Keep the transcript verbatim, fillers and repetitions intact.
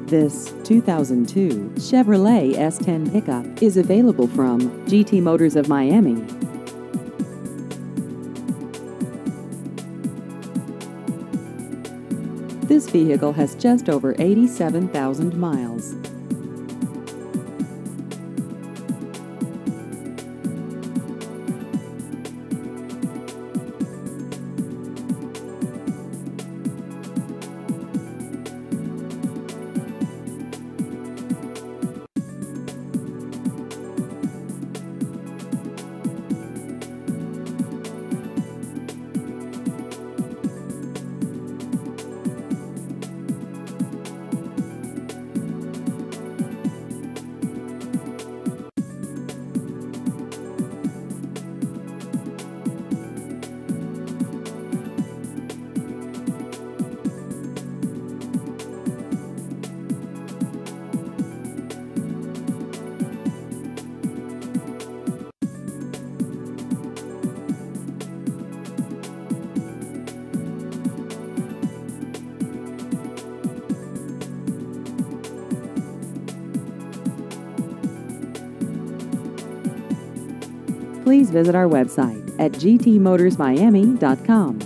This two thousand two Chevrolet S ten pickup is available from G T Motors of Miami. This vehicle has just over eighty-seven thousand miles. Please visit our website at g t motors miami dot com.